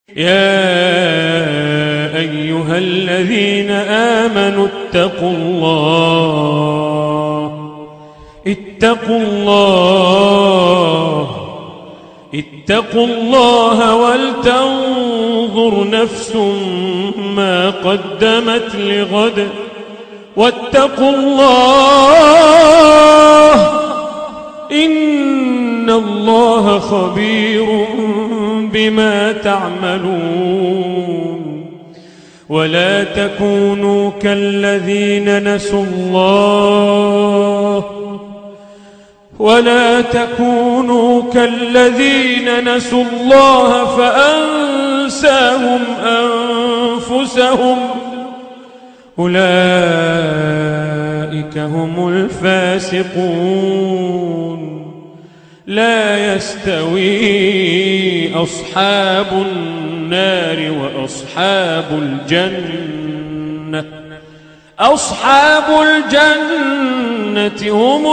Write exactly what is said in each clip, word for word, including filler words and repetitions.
يا أيها الذين آمنوا اتقوا الله اتقوا الله اتقوا الله ولتنظر نفس ما قدمت لغد واتقوا الله إن الله خبير بما تعملون. ولا تكونوا كالذين نسوا الله ولا تكونوا كالذين نسوا الله فأنساهم أنفسهم أولئك هم الفاسقون. لا يستوي أصحاب النار وأصحاب الجنة أصحاب الجنة هم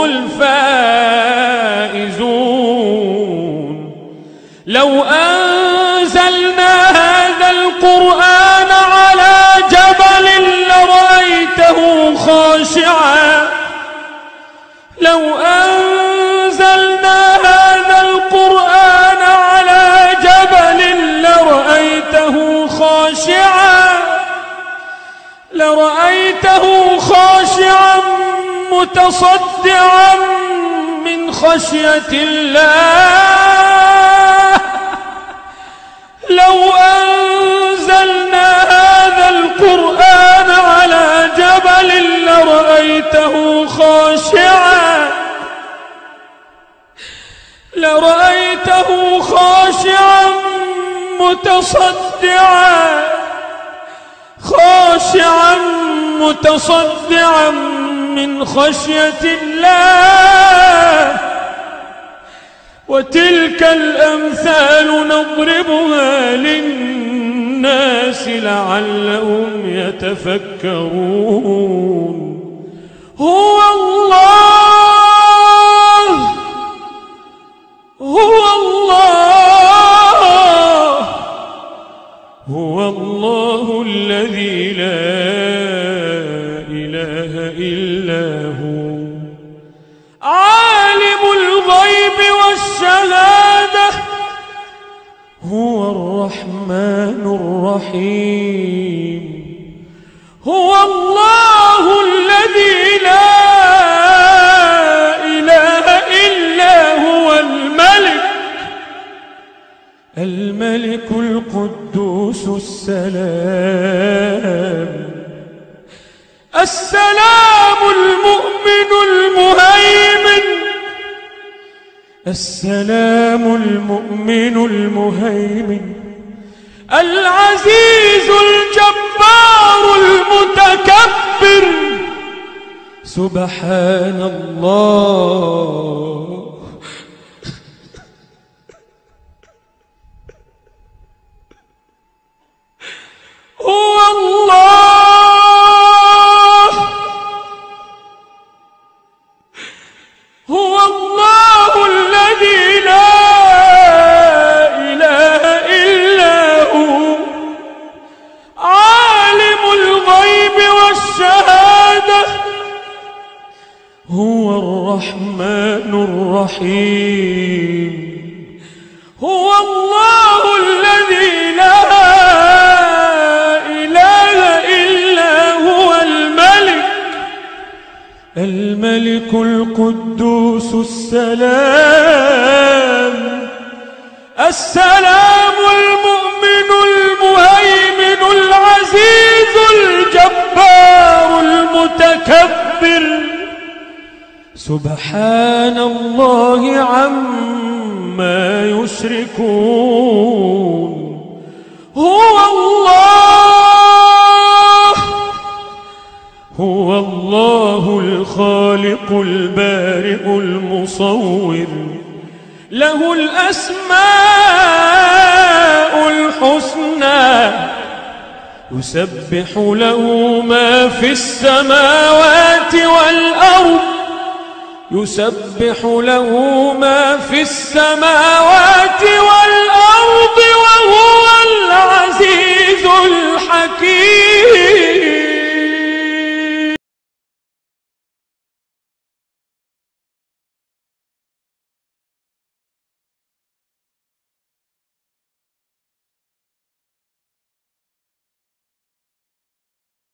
الفائزون. لو أنزلنا هذا القرآن على جبل لرأيته خاشعا لو أنزلنا هذا القرآن على جبل لرأيته خاشعا لرأيته خاشعا متصدعا من خشية الله. لو أنزلنا هذا القرآن على جبل لرأيته خاشعا لرأيته خاشعا متصدعا خاشعا متصدعا من خشية الله. وتلك الأمثال نضربها للناس لعلهم يتفكرون. هو الله هو الله هو الله الذي لا إله إلا هو عالم الغيب والشهادة هو الرحمن الرحيم. هو الله الذي لا إله إلا هو الملك الملك القدوس السلام السلام المؤمن المهيمن السلام المؤمن المهيمن العزيز الجبار المتكبر. سبحان الله هو الله هو الله الذي لا إله إلا هو عالم الغيب والشهادة هو الرحمن الرحيم. هو الله الذي لا الملك القدوس السلام السلام المؤمن المهيمن العزيز الجبار المتكبر. سبحان الله عما يشركون. هو الله هو الله الخالق البارئ المصور له الأسماء الحسنى يسبح له ما في السماوات والأرض يسبح له ما في السماوات والأرض